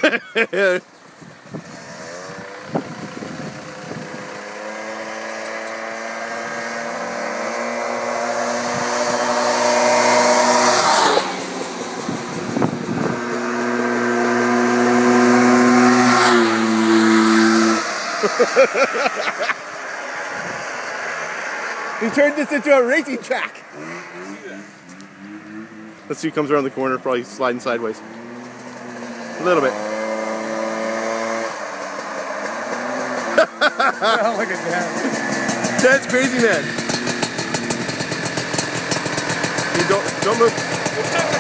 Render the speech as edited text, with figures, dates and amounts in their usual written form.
He turned this into a racing track. Let's see who comes around the corner, probably sliding sideways. A little bit. Oh, look at that. That's crazy, man. You don't move.